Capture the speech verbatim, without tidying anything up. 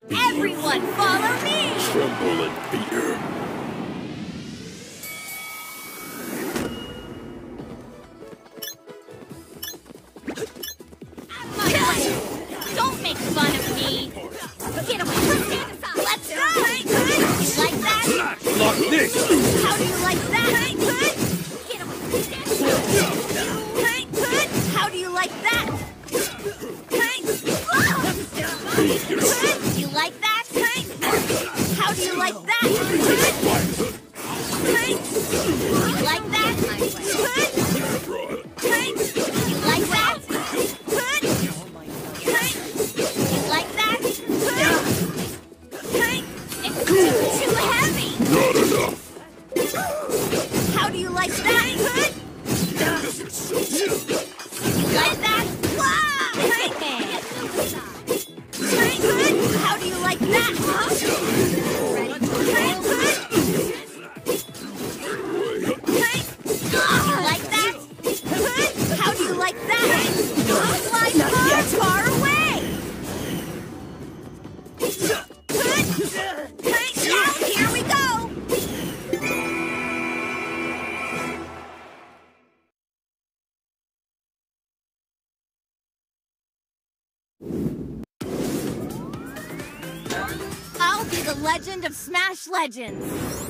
Everyone follow me! Tremble in fear. Don't make fun of me! Get away from me! Let's go! You like that? Lock this! How do you like that? Get away from me! How do you like that? You like that? How do you like that? You like that? You like that? You like that? It's too, too heavy! Not enough! How do you like that? You like that? How do you like that? You like that? How do you like that? Fly far, far away! Here we go! I'll be the legend of Smash Legends!